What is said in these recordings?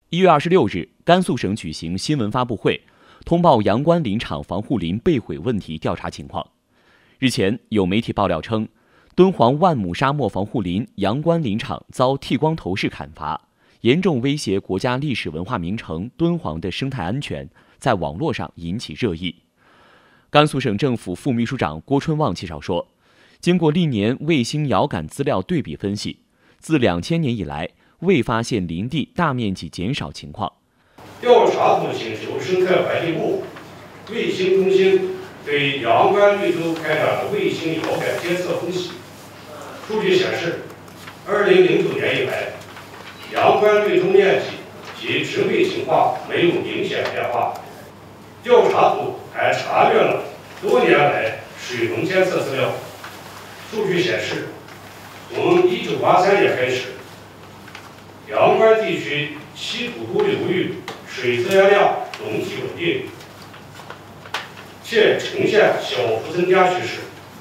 1月26日，甘肃省举行新闻发布会，通报阳关林场防护林被毁问题调查情况。日前，有媒体爆料称，敦煌万亩沙漠防护林阳关林场遭剃光头式砍伐，严重威胁国家历史文化名城敦煌的生态安全，在网络上引起热议。甘肃省政府副秘书长郭春旺介绍说，经过历年卫星遥感资料对比分析，自2000年以来，未发现林地大面积减少情况。 调查组请求生态环境部卫星中心对阳关绿洲开展了卫星遥感监测分析。数据显示，2009年以来，阳关绿洲面积及植被情况没有明显变化。调查组还查阅了多年来水文监测资料，数据显示，从1983年开始，阳关地区稀土沟流域水资源量总体稳定，且呈现小幅增加趋势。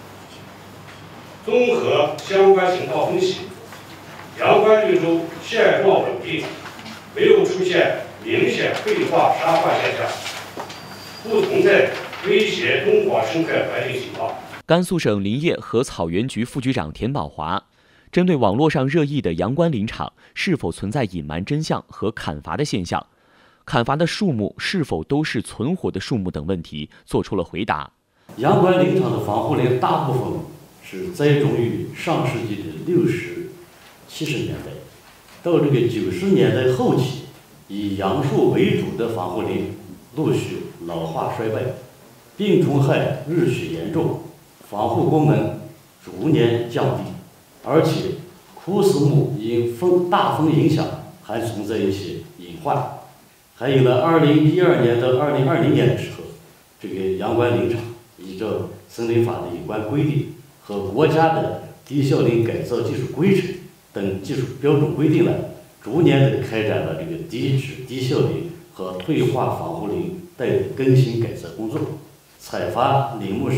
综合相关情况分析，阳关绿洲现状稳定，没有出现明显废化沙化现象，不存在威胁敦煌生态环境情况。 甘肃省林业和草原局副局长田宝华针对网络上热议的阳关林场是否存在隐瞒真相和砍伐的现象，砍伐的树木是否都是存活的树木等问题做出了回答。 阳关林场的防护林大部分是栽种于上世纪的60、70年代，到这个90年代后期，以杨树为主的防护林陆续老化衰败，病虫害日趋严重，防护功能逐年降低，而且枯死木因大风影响还存在一些隐患。还有了2012年到2020年的时候，这个阳关林场依照森林法的有关规定和国家的低效林改造技术规程等技术标准规定了，逐年的开展了这个低质低效林和退化防护林待更新改造工作，采伐林木是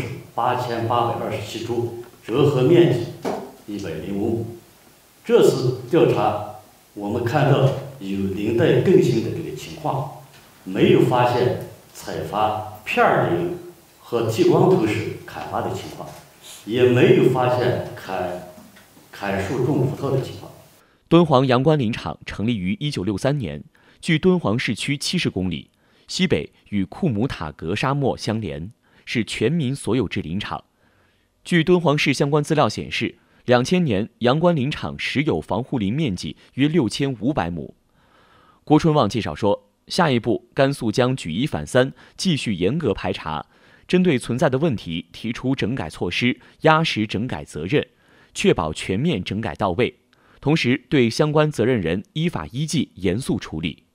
8827株，折合面积105亩。这次调查我们看到有林带更新的这个情况，没有发现采伐片林和剃光头式砍伐的情况，也没有发现砍树种葡萄的情况。 敦煌阳关林场成立于1963年，距敦煌市区70公里，西北与库姆塔格沙漠相连，是全民所有制林场。据敦煌市相关资料显示，2000年阳关林场实有防护林面积约6500亩。郭春旺介绍说，下一步甘肃将举一反三，继续严格排查，针对存在的问题提出整改措施，压实整改责任，确保全面整改到位，同时对相关责任人依法依纪严肃处理。